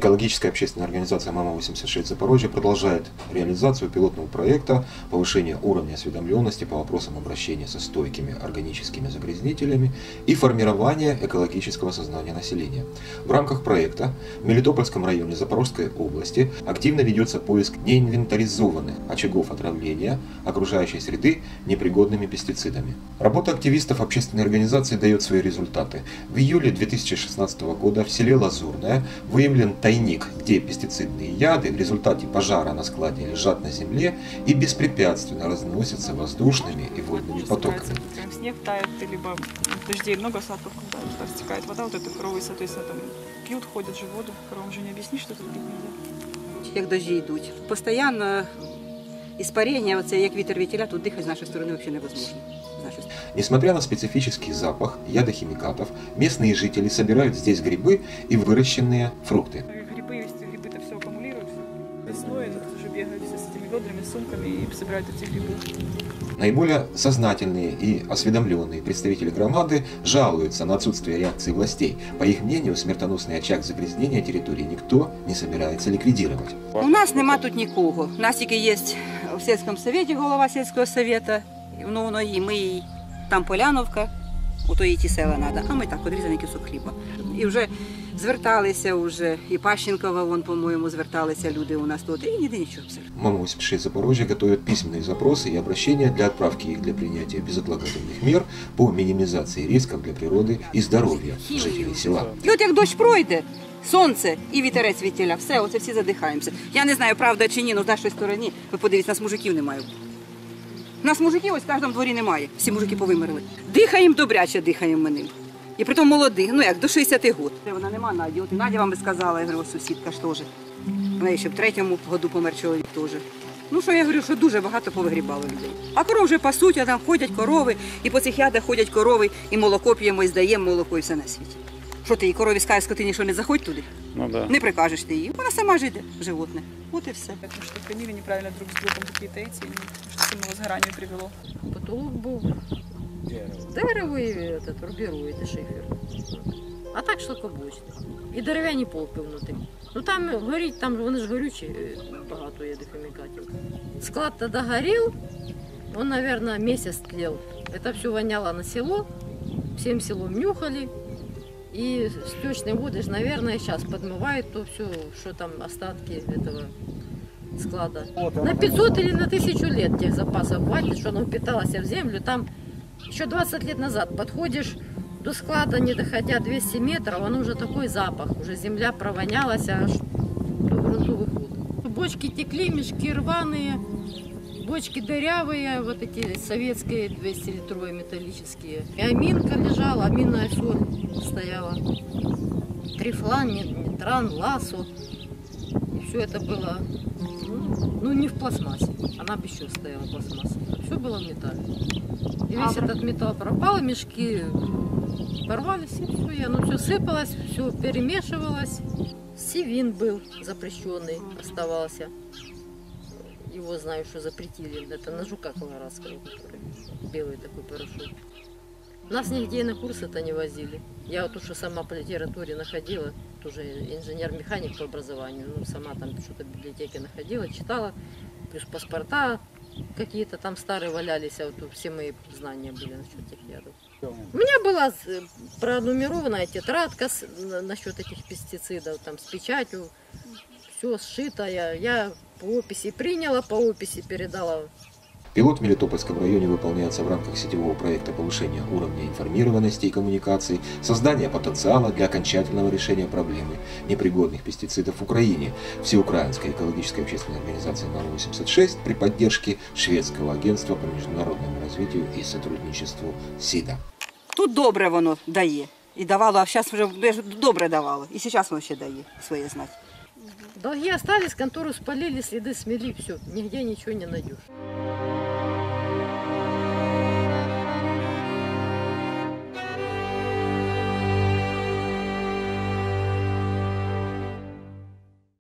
Экологическая общественная организация «Мама-86 Запорожье» продолжает реализацию пилотного проекта повышения уровня осведомленности по вопросам обращения со стойкими органическими загрязнителями и формирования экологического сознания населения. В рамках проекта в Мелитопольском районе Запорожской области активно ведется поиск неинвентаризованных очагов отравления окружающей среды непригодными пестицидами. Работа активистов общественной организации дает свои результаты. В июле 2016 года в селе Лазурное выявлен тайник, где пестицидные яды в результате пожара на складе лежат на земле и беспрепятственно разносятся воздушными и водными потоками. Снег тает, либо дождей много, осадков, когда стекает вода, вот это коровы, соответственно, там пьют, ходят же в воду. Коровам же не объяснишь, что тут пить нельзя. Як дожді йдуть. Постоянно испарение, оце, як вітер вітіля, тут дихати з нашої сторони взагалі невозможно. Несмотря на специфический запах ядохимикатов, местные жители собирают здесь грибы и выращенные фрукты. Грибы-то все аккумулируются. Весной уже бегают все с этими ведрами, сумками и собирают эти грибы. Наиболее сознательные и осведомленные представители громады жалуются на отсутствие реакции властей. По их мнению, смертоносный очаг загрязнения территории никто не собирается ликвидировать. У нас нема тут нікого. У нас тільки є в сільському совєті голова сільського совєту, і ми там Поляновка, ото і ті села треба, а ми так, відрізаний кусок хліба. І вже зверталися, і Пащенкова, вон, по-моєму, зверталися люди у нас тут, і ніде нічого абсолютно. МАМА-86 Запорожье готовит письменные запросы и обращения для отправки их для принятия безотлагательных мер по минимизации рисков для природы и здоровья жителей села. І от як дощ пройде, сонце і вітерець вітіля, все, оце всі задихаємося. Я не знаю, правда чи ні, але з нашої сторони, ви подивіться, нас мужиків немає. У нас мужиків ось в кожному дворі немає, всі мужики повимерли. Дихаємо добряче, дихаємо ми ним. І притом молодих, ну як, до 60 років. Вона нема Наді, от і Надя вам би сказала, я говорю, сусідка ж теж. В неї ще в 3-му году помер чоловік теж. Ну що я говорю, що дуже багато повигрібало людей. А коров вже пасуть, а там ходять корови, і по цих ядах ходять корови, і молоко п'ємо, і здаємо молоко, і все на світі. Що ти їй корові скажеш скотині, що не заходь туди? Ну, да. Не прикажеш ти їй. Вона сама ж йде, животне. От і все. Потому что хранили неправильно друг с другом какие-то эти, что к самому сгоранию привело. Потолок був дерево і рубірує, і шифер. А так шлакоблочний. І дерев'яні полки внутрі. Ну там горіть, там вони ж горючі, багато є хімікатів. Склад тоді горів, он, наверное, месяц тлел. Это все воняло на село, всем селом нюхали. И стечные воды, наверное, сейчас подмывают то все, что там остатки этого склада. На 500 или на 1000 лет тех запасов хватит, что оно впиталось в землю. Там еще 20 лет назад подходишь до склада, не доходя 200 метров, оно уже такой запах, уже земля провонялась аж до грунтовых вод. Бочки текли, мешки рваные, бочки дырявые, вот эти советские 200-литровые металлические. И аминка лежала, аминная соль стояла. Трифлан, нитран, ласо. И все это было, ну не в пластмассе, она бы еще стояла в пластмассе. Все было в металле. И весь этот металл пропал, мешки порвались, и все, и оно все сыпалось, все перемешивалось. Сивин был запрещенный, оставался. Его знаю, что запретили. Это на жука колорадского, который белый такой порошок. Нас нигде на курсы-то не возили. Я вот уже сама по литературе находила, тоже инженер-механик по образованию, ну сама там что-то в библиотеке находила, читала, плюс паспорта какие-то там старые валялись, а вот все мои знания были насчет этих ядов. У меня была пронумерованная тетрадка насчет этих пестицидов, там с печатью, все сшито, я по описи приняла, по описи передала. Пилот в Мелитопольском районе выполняется в рамках сетевого проекта повышения уровня информированности и коммуникаций, создания потенциала для окончательного решения проблемы непригодных пестицидов в Украине Всеукраинской экологической общественной организации МАМА-86 при поддержке шведского агентства по международному развитию и сотрудничеству СИДА. Тут добре воно дає. І давало, а зараз вже добре давало. І зараз воно ще дає своє знати. Долги остались, контору спалили, следы смели, все, нигде ничего не найдешь.